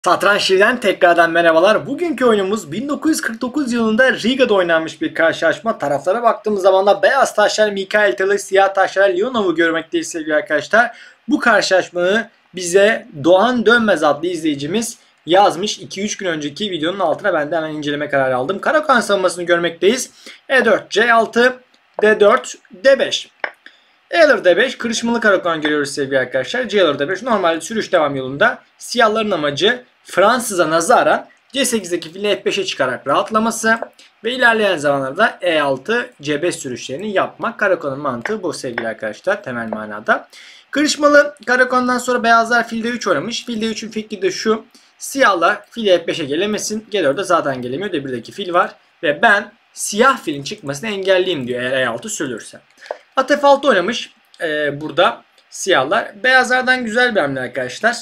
Satranç TV'den tekrardan merhabalar. Bugünkü oyunumuz 1949 yılında Riga'da oynanmış bir karşılaşma. Taraflara baktığımız zaman da beyaz taşlar Mikhail Tal'ı, siyah taşlar Leonov'u görmekteyiz sevgili arkadaşlar. Bu karşılaşmayı bize Doğan Dönmez adlı izleyicimiz yazmış. 2-3 gün önceki videonun altına ben de hemen inceleme kararı aldım. Karakan savunmasını görmekteyiz. E4, C6, D4, D5. E-alır D5 kırışmalı karakan görüyoruz sevgili arkadaşlar. C-alır D5 normalde sürüş devam yolunda. Siyahların amacı Fransız'a nazaran C8'deki fili F5'e çıkarak rahatlaması ve ilerleyen zamanlarda E6 C5 sürüşlerini yapmak. Karakonun mantığı bu sevgili arkadaşlar temel manada. Kırışmalı karakondan sonra beyazlar fil D3 oynamış. Fil D3'ün fikri de şu. Siyahlar fili F5'e gelemesin. G4'de zaten gelemiyor. D1'deki fil var. Ve ben siyah filin çıkmasını engelleyeyim diyor eğer E6 sürülürse. At F6 oynamış burada siyahlar. Beyazlardan güzel bir hamle arkadaşlar.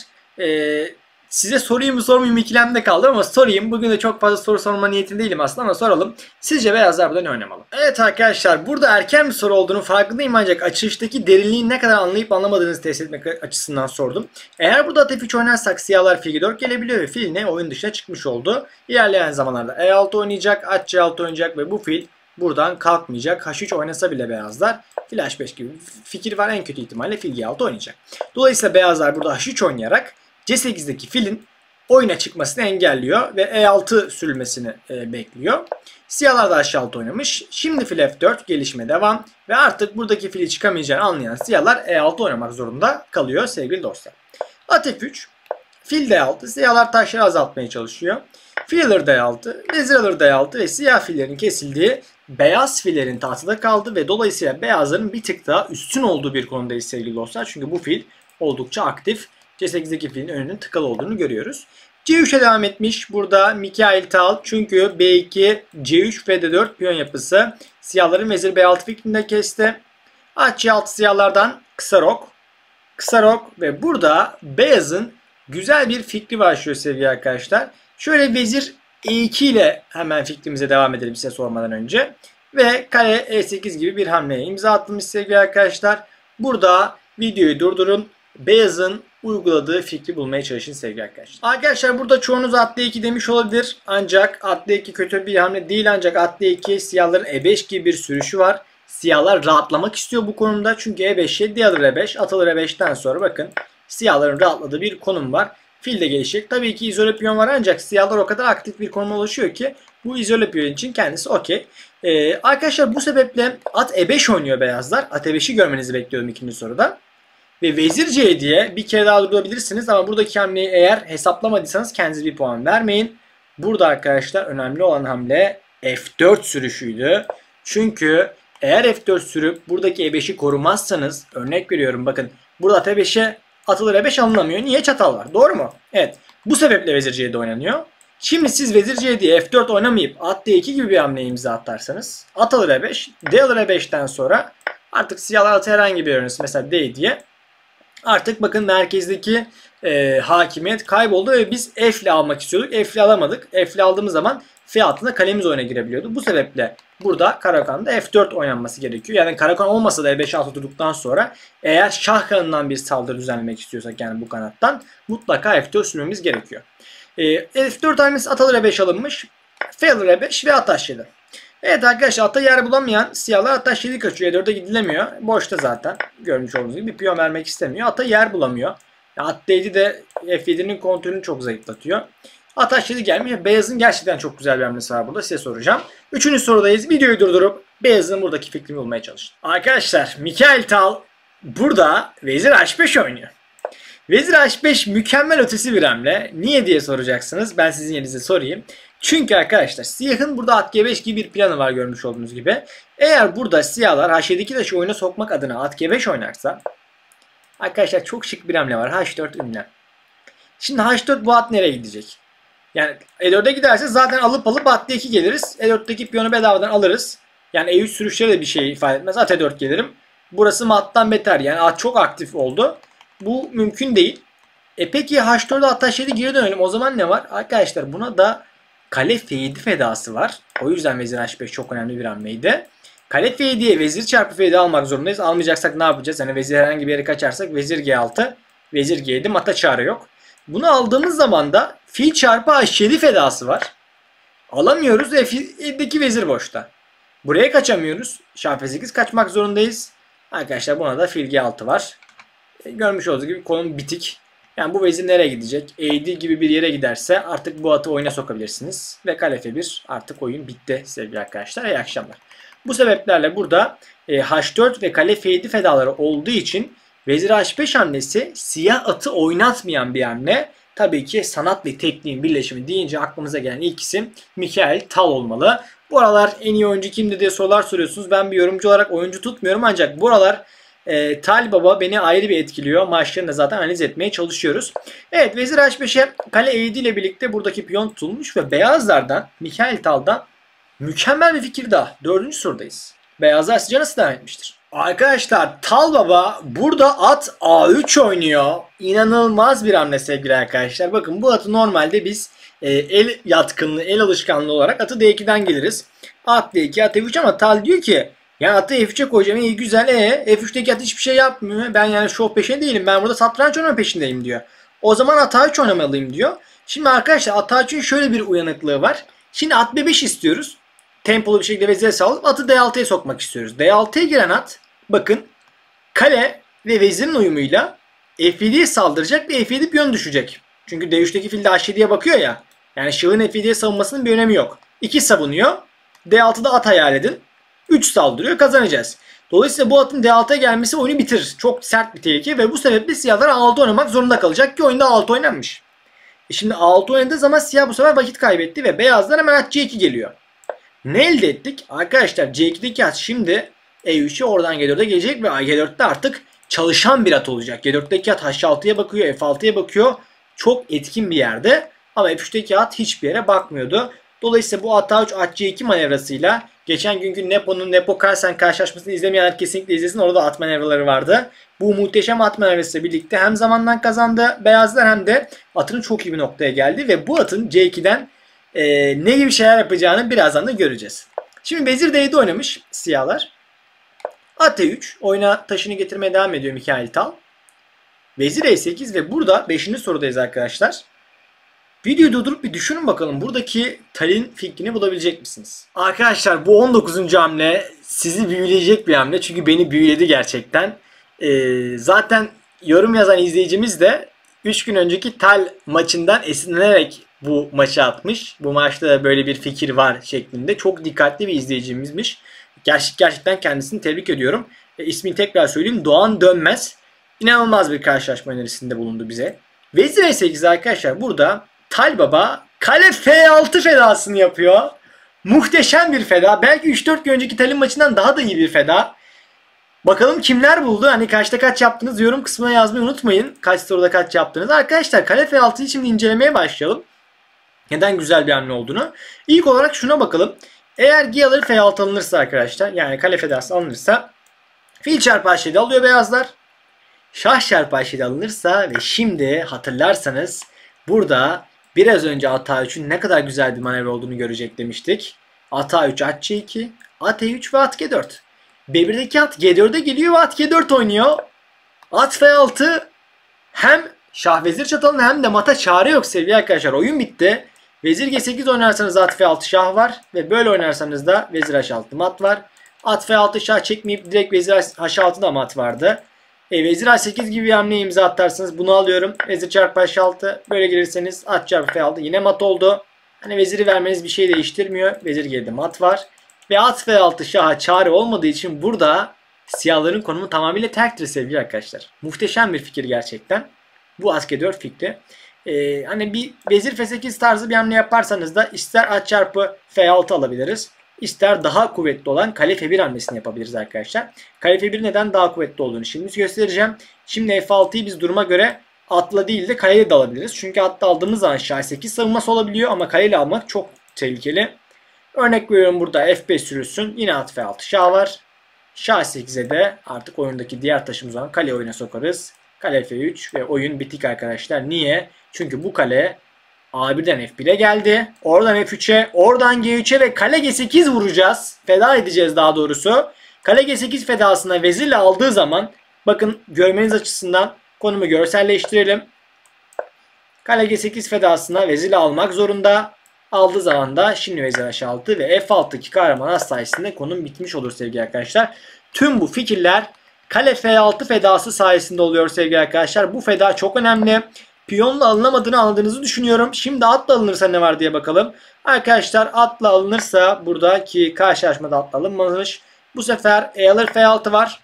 Size sorayım mı sormayayım ikilemde kaldım ama sorayım. Bugün de çok fazla soru sorma niyetinde değilim aslında ama soralım. Sizce beyazlar burada ne oynamalı? Evet arkadaşlar, burada erken bir soru olduğunu farkındayım ancak açılıştaki derinliği ne kadar anlayıp anlamadığınızı test etmek açısından sordum. Eğer burada at F3 oynarsak siyahlar fil G4 gelebiliyor ve fil ne oyun dışına çıkmış oldu. İlerleyen zamanlarda E6 oynayacak, at C6 oynayacak ve bu fil buradan kalkmayacak. H3 oynasa bile beyazlar fil H5 gibi fikir var, en kötü ihtimalle fil G6 oynayacak. Dolayısıyla beyazlar burada H3 oynayarak C8'deki filin oyuna çıkmasını engelliyor ve E6 sürülmesini bekliyor. Siyahlar da H6 oynamış. Şimdi fil F4 gelişme devam ve artık buradaki fili çıkamayacağını anlayan siyahlar E6 oynamak zorunda kalıyor sevgili dostlar. At F3, fil D6, siyahlar taşları azaltmaya çalışıyor. Fil alır D6, vezir alır D6 ve siyah fillerin kesildiği beyaz fillerin tahtada kaldı ve dolayısıyla beyazların bir tık daha üstün olduğu bir konudayız sevgili dostlar. Çünkü bu fil oldukça aktif. C8'deki filin önünün tıkalı olduğunu görüyoruz. C3'e devam etmiş burada Mikhail Tal. Çünkü B2, C3 ve D4 piyon yapısı siyahların vezir B6 fikrinde kesti. At C6 siyahlardan kısa rok. Kısa rok ve burada beyazın güzel bir fikri başlıyor sevgili arkadaşlar. Şöyle vezir E2 ile hemen fikrimize devam edelim size sormadan önce. Ve kale E8 gibi bir hamleye imza atılmış sevgili arkadaşlar. Burada videoyu durdurun. Beyazın uyguladığı fikri bulmaya çalışın sevgili arkadaşlar. Arkadaşlar burada çoğunuz at D2 demiş olabilir. Ancak at D2 kötü bir hamle değil, ancak at D2 siyahların E5 gibi bir sürüşü var. Siyahlar rahatlamak istiyor bu konumda. Çünkü E5'e D alır E5, at alır E5'ten sonra bakın siyahların rahatladığı bir konum var. Fil de gelişecek. Tabii ki izole piyon var ancak siyahlar o kadar aktif bir konuma ulaşıyor ki bu izole piyon için kendisi okey. Arkadaşlar bu sebeple at E5 oynuyor beyazlar. At E5'i görmenizi bekliyordum ikinci soruda. Ve vezir C diye bir kere daha durdurabilirsiniz ama buradaki hamleyi eğer hesaplamadıysanız kendinize bir puan vermeyin. Burada arkadaşlar önemli olan hamle F4 sürüşüydü. Çünkü eğer F4 sürüp buradaki E5'i korumazsanız, örnek veriyorum bakın burada at E5'e atılır E5 alınamıyor. Niye? Çatal var. Doğru mu? Evet. Bu sebeple vezir C'de oynanıyor. Şimdi siz vezir C diye F4 oynamayıp at D2 gibi bir hamle imza atarsanız at alır E5, D alır E5'ten sonra artık siyahlar atı herhangi bir örneğin mesela D diye artık bakın merkezdeki hakimiyet kayboldu ve biz F ile almak istiyorduk. F ile alamadık. F ile aldığımız zaman F altında kalemiz oyuna girebiliyordu. Bu sebeple burada Karakan'da F4 oynanması gerekiyor. Yani Karakan olmasa da E5 altı durduktan sonra eğer şah kanından bir saldırı düzenlemek istiyorsak yani bu kanattan mutlaka F4 sürmemiz gerekiyor. F4 hamlesi at alır E5 alınmış. F alır E5 ve at H7. Evet arkadaşlar, ata yer bulamayan siyahlar ata H7 kaçıyor. E4'e gidilemiyor. Boşta zaten görmüş olduğunuz gibi bir piyon vermek istemiyor. Ata yer bulamıyor. At D7 de F7'nin kontrolünü çok zayıflatıyor. At H7 gelmiyor. Beyazın gerçekten çok güzel bir hamlesi var burada. Size soracağım. Üçüncü sorudayız. Videoyu durdurup beyazın buradaki fikrini bulmaya çalışın. Arkadaşlar Mikhail Tal burada vezir H5 oynuyor. Vezir H5 mükemmel ötesi bir hamle. Niye diye soracaksınız. Ben sizin yerinize sorayım. Çünkü arkadaşlar siyahın burada at G5 gibi bir planı var görmüş olduğunuz gibi. Eğer burada siyahlar H7'deki taşı oyuna sokmak adına at G5 oynarsa arkadaşlar çok şık bir hamle var. H4 ünlem. Şimdi H4 bu at nereye gidecek? Yani E4'e giderse zaten alıp at D2 geliriz. E4'teki piyonu bedavadan alırız. Yani E3 sürüşleri de bir şey ifade etmez. At E4 gelirim. Burası mattan beter. Yani at çok aktif oldu. Bu mümkün değil. Peki H4'e at H7 geri dönelim. O zaman ne var? Arkadaşlar buna da kale F7 fedası var. O yüzden vezir H5 çok önemli bir hamleydi. Kale F7'ye vezir çarpı F7 almak zorundayız. Almayacaksak ne yapacağız? Hani vezir herhangi bir yere kaçarsak vezir G6, vezir G7 mata çare yok. Bunu aldığımız zaman da Fil çarpı H7 fedası var. Alamıyoruz ve fildeki vezir boşta. Buraya kaçamıyoruz. Şah F8 kaçmak zorundayız. Arkadaşlar buna da fil G6 var. Görmüş olduğunuz gibi konum bitik. Yani bu vezir nereye gidecek? Eğdi gibi bir yere giderse artık bu atı oyuna sokabilirsiniz. Ve kale F1 artık oyun bitti sevgili arkadaşlar. İyi akşamlar. Bu sebeplerle burada H4 ve kale F7 fedaları olduğu için vezir H5 hamlesi siyah atı oynatmayan bir hamle. Tabii ki sanat ve tekniğin birleşimi deyince aklımıza gelen ilk isim Mikhail Tal olmalı. Bu aralar en iyi oyuncu kimdi diye sorular soruyorsunuz. Ben bir yorumcu olarak oyuncu tutmuyorum ancak bu aralar Tal Baba beni ayrı bir etkiliyor. Maçlarını da zaten analiz etmeye çalışıyoruz. Evet, vezir H5'e kale E7 ile birlikte buradaki piyon tutulmuş ve beyazlardan Mikhail Tal'dan mükemmel bir fikir daha. 4. sorudayız. Beyazlar sizce nasıl devam etmiştir? Arkadaşlar Tal Baba burada at A3 oynuyor. İnanılmaz bir hamle sevgili arkadaşlar. Bakın bu atı normalde biz el yatkınlığı, el alışkanlığı olarak atı D2'den geliriz. At D2, at F3 ama Tal diyor ki ya atı F3'e koyacağım, iyi güzel, F3'teki at hiçbir şey yapmıyor. Ben yani şov peşinde değilim. Ben burada satranç oynama peşindeyim diyor. O zaman at A3 oynamalıyım diyor. Şimdi arkadaşlar at A3'ün şöyle bir uyanıklığı var. Şimdi at B5 istiyoruz. Tempolu bir şekilde vezire sağlayıp atı D6'ya sokmak istiyoruz. D6'ya giren at bakın kale ve vezirin uyumuyla F7'ye saldıracak ve F7 piyon düşecek. Çünkü D3'teki fil de H7'ye bakıyor ya. Yani şahın F7'ye savunmasının bir önemi yok. 2 savunuyor. D6'da at hayal edin. 3 saldırıyor, kazanacağız. Dolayısıyla bu atın D6'ya gelmesi oyunu bitirir. Çok sert bir tehlike ve bu sebeple siyahlar A6 oynamak zorunda kalacak ki oyunda A6 oynanmış. Şimdi A6 oynadığı zaman siyah bu sefer vakit kaybetti ve beyazlar hemen at C2 geliyor. Ne elde ettik? Arkadaşlar C2'deki at şimdi E3'e oradan G4'e gelecek ve G4'te artık çalışan bir at olacak. G4'teki at H6'ya bakıyor, F6'ya bakıyor. Çok etkin bir yerde ama F3'teki at hiçbir yere bakmıyordu. Dolayısıyla bu at A3 at C2 manevrasıyla geçen günkü Nepo Carlsen karşılaşmasını izlemeyenler kesinlikle izlesin. Orada at manevraları vardı. Bu muhteşem at manevrasıyla birlikte hem zamandan kazandı beyazlar hem de atının çok iyi bir noktaya geldi ve bu atın C2'den ne gibi şeyler yapacağını birazdan da göreceğiz. Şimdi vezir D7 oynamış siyahlar. At E3 oyuna taşını getirmeye devam ediyor Mikhail Tal. Vezir E8 ve burada 5. sorudayız arkadaşlar. Videoyu durdurup bir düşünün bakalım buradaki Tal'in fikrini bulabilecek misiniz? Arkadaşlar bu 19. hamle sizi büyüleyecek bir hamle. Çünkü beni büyüledi gerçekten. Zaten yorum yazan izleyicimiz de 3 gün önceki Tal maçından esinlenerek bu maçı atmış. Bu maçta da böyle bir fikir var şeklinde. Çok dikkatli bir izleyicimizmiş. Gerçekten kendisini tebrik ediyorum. İsmini tekrar söyleyeyim. Doğan Dönmez. İnanılmaz bir karşılaşma önerisinde bulundu bize. Vezir E8 arkadaşlar burada Tal Baba kale F6 fedasını yapıyor. Muhteşem bir feda. Belki 3-4 gün önceki Tal'in maçından daha da iyi bir feda. Bakalım kimler buldu? Hani kaçta kaç yaptınız? Yorum kısmına yazmayı unutmayın. Kaç soruda kaç yaptınız? Arkadaşlar kale F6'yı şimdi incelemeye başlayalım. Neden güzel bir hamle olduğunu. İlk olarak şuna bakalım. Eğer G alır F6 alınırsa arkadaşlar, yani kale fedası alınırsa fil çarpı H7 alıyor beyazlar. Şah çarpı H7 alınırsa ve şimdi hatırlarsanız burada biraz önce at A3'ün ne kadar güzel bir manevra olduğunu görecek demiştik. At A3, at C2, at E3 ve at G4. B1'deki at G4'e geliyor ve at G4 oynuyor. At F6 hem şah vezir çatalına hem de mata çare yok sevgili arkadaşlar. Oyun bitti. Vezir G8 oynarsanız at F6 şah var. Ve böyle oynarsanız da vezir H6 mat var. At F6 şah çekmeyip direkt vezir H6'da mat vardı. Vezir H8 gibi bir hamle imza atarsınız. Bunu alıyorum. Vezir çarpı H6. Böyle gelirseniz at çarpı F6 yine mat oldu. Hani veziri vermeniz bir şey değiştirmiyor. Vezir geride mat var. Ve at F6 şaha çare olmadığı için burada siyahların konumu tamamıyla terktir sevgili arkadaşlar. Muhteşem bir fikir gerçekten. Bu at G4 fikri. Hani bir vezir F8 tarzı bir hamle yaparsanız da ister at çarpı F6 alabiliriz. İster daha kuvvetli olan kale F1 hamlesini yapabiliriz arkadaşlar. Kale F1 neden daha kuvvetli olduğunu şimdi göstereceğim. Şimdi F6'yı biz duruma göre atla değil de kaleyle de alabiliriz. Çünkü atla aldığımız zaman şah 8 savunması olabiliyor ama kaleyle almak çok tehlikeli. Örnek veriyorum burada F5 sürülsün. Yine at F6 şah var. Şah 8'e de artık oyundaki diğer taşımız olan kale oyuna sokarız. Kale F3 ve oyun bitik arkadaşlar. Niye? Çünkü bu kale A1'den F1'e geldi. Oradan F3'e, oradan G3'e ve kale G8 vuracağız. Feda edeceğiz daha doğrusu. Kale G8 fedasına vezirle aldığı zaman bakın görmeniz açısından konumu görselleştirelim. Kale G8 fedasına vezir almak zorunda. Aldığı zaman da şimdi vezir H6 ve F6'daki kahraman at sayesinde konum bitmiş olur sevgili arkadaşlar. Tüm bu fikirler kale F6 fedası sayesinde oluyor sevgili arkadaşlar. Bu feda çok önemli. Piyonla alınamadığını anladığınızı düşünüyorum. Şimdi atla alınırsa ne var diye bakalım. Arkadaşlar atla alınırsa buradaki karşılaşmada atla alınmamış. Bu sefer E alır F6 var.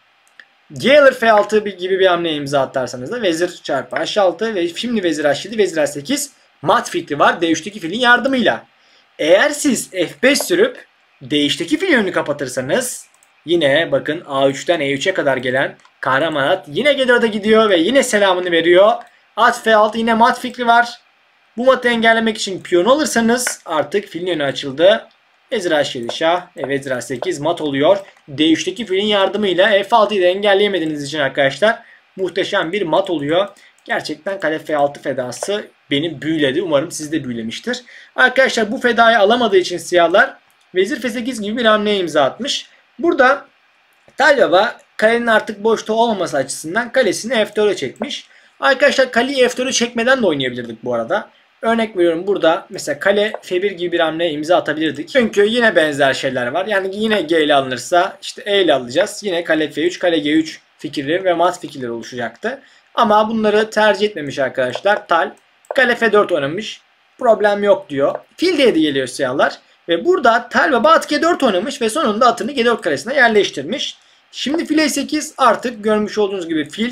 G alır F6 gibi bir hamle imza atarsanız da vezir çarpı H6 ve şimdi vezir H7, vezir H8 mat fikri var D3'teki filin yardımıyla. Eğer siz F5 sürüp D3'teki filin önünü kapatırsanız yine bakın A3'ten E3'e kadar gelen kahraman at yine G4'e gidiyor ve yine selamını veriyor. At F6 yine mat fikri var. Bu matı engellemek için piyon alırsanız artık filin önü açıldı. Vezir H7 şah ve vezir H8 mat oluyor. D3'teki filin yardımıyla F6'yı da engelleyemediğiniz için arkadaşlar muhteşem bir mat oluyor. Gerçekten kale F6 fedası beni büyüledi. Umarım sizi de büyülemiştir. Arkadaşlar bu fedayı alamadığı için siyahlar vezir F8 gibi bir hamleye imza atmış. Burada Talbaba kalenin artık boşta olmaması açısından kalesini F4'e çekmiş. Arkadaşlar kaleyi F4'e çekmeden de oynayabilirdik bu arada. Örnek veriyorum burada mesela kale F1 gibi bir hamleye imza atabilirdik. Çünkü yine benzer şeyler var. Yani yine G ile alınırsa işte E ile alacağız. Yine kale F3, kale G3 fikirleri ve mat fikirleri oluşacaktı. Ama bunları tercih etmemiş arkadaşlar. Tal kale F4 oynamış. Problem yok diyor. Fil D7 geliyor siyahlar. Ve burada Talbaba at G4 oynamış ve sonunda atını G4 karesine yerleştirmiş. Şimdi fil E8 artık görmüş olduğunuz gibi fil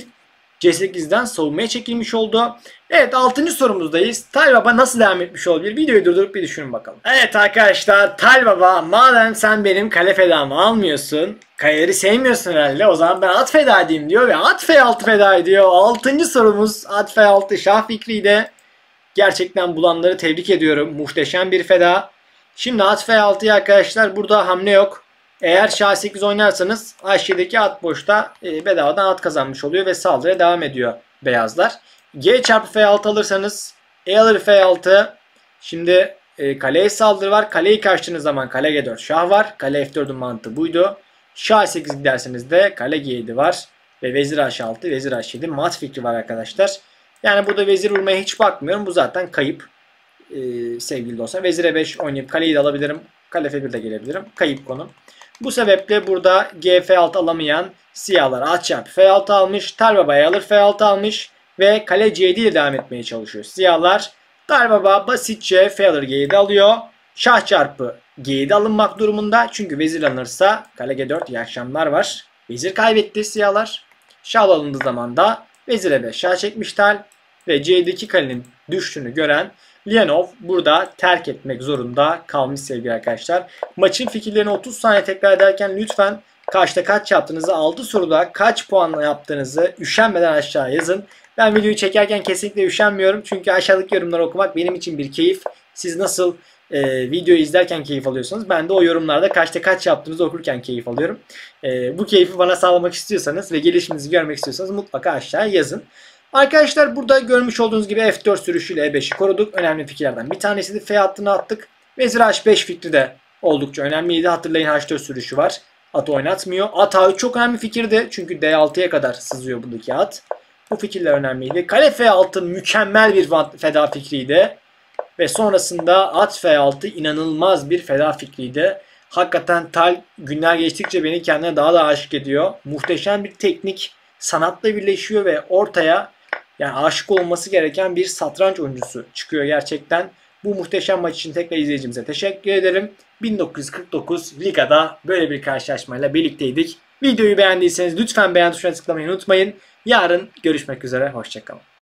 C8'den savunmaya çekilmiş oldu. Evet 6. sorumuzdayız. Talbaba nasıl devam etmiş olabilir? Videoyu durdurup bir düşünün bakalım. Evet arkadaşlar Talbaba madem sen benim kale fedamı almıyorsun. Kaleleri sevmiyorsun herhalde. O zaman ben at feda edeyim diyor ve at F6 feda ediyor. 6. sorumuz at F6 şah fikriydi. Gerçekten bulanları tebrik ediyorum. Muhteşem bir feda. Şimdi at F6'ya arkadaşlar burada hamle yok. Eğer şah 8 oynarsanız H7'deki at boşta bedavadan at kazanmış oluyor ve saldırıya devam ediyor beyazlar. G çarpı F6 alırsanız E alır F6. Şimdi kaleye saldırı var. Kaleyi kaçtığınız zaman kale G4 şah var. Kale F4'ün mantığı buydu. Şah 8 giderseniz de kale G7 var. Ve vezir H6, vezir H7 mat fikri var arkadaşlar. Yani burada vezir vurmaya hiç bakmıyorum. Bu zaten kayıp sevgili dostlar. Vezir E5 oynayıp kaleyi de alabilirim. Kale F1 de gelebilirim. Kayıp konu. Bu sebeple burada G F6 alamayan siyahlar at çarpı F6 almış. Talbaba alır F6 almış. Ve kale C7 ile devam etmeye çalışıyor. Siyahlar Talbaba basitçe F alır G7 alıyor. Şah çarpı G7 alınmak durumunda. Çünkü vezir alınırsa kale G4 iyi akşamlar var. Vezir kaybetti siyahlar. Şah alındığı zaman da vezir E5 şah çekmiş Tal. Ve C7'deki kalenin düştüğünü gören Leonov burada terk etmek zorunda kalmış sevgili arkadaşlar. Maçın fikirlerini 30 saniye tekrar ederken lütfen kaçta kaç yaptığınızı, 6 soruda kaç puanla yaptığınızı üşenmeden aşağı yazın. Ben videoyu çekerken kesinlikle üşenmiyorum. Çünkü aşağıdaki yorumları okumak benim için bir keyif. Siz nasıl videoyu izlerken keyif alıyorsanız ben de o yorumlarda kaçta kaç yaptığınızı okurken keyif alıyorum. Bu keyfi bana sağlamak istiyorsanız ve gelişiminizi görmek istiyorsanız mutlaka aşağıya yazın. Arkadaşlar burada görmüş olduğunuz gibi F4 sürüşüyle E5'i koruduk. Önemli fikirlerden bir tanesi de F hattını attık. Vezir H5 fikri de oldukça önemliydi. Hatırlayın H4 sürüşü var. At oynatmıyor. At A3 çok önemli fikirdi. Çünkü D6'ya kadar sızıyor buradaki at. Bu fikirler önemliydi. Kale F6 mükemmel bir feda fikriydi. Ve sonrasında at F6 inanılmaz bir feda fikriydi. Hakikaten Tal günler geçtikçe beni kendine daha da aşık ediyor. Muhteşem bir teknik sanatla birleşiyor ve ortaya yani aşık olması gereken bir satranç oyuncusu çıkıyor gerçekten. Bu muhteşem maç için tekrar izleyicimize teşekkür ederim. 1949 Liga'da böyle bir karşılaşmayla birlikteydik. Videoyu beğendiyseniz lütfen beğen tuşuna tıklamayı unutmayın. Yarın görüşmek üzere. Hoşçakalın.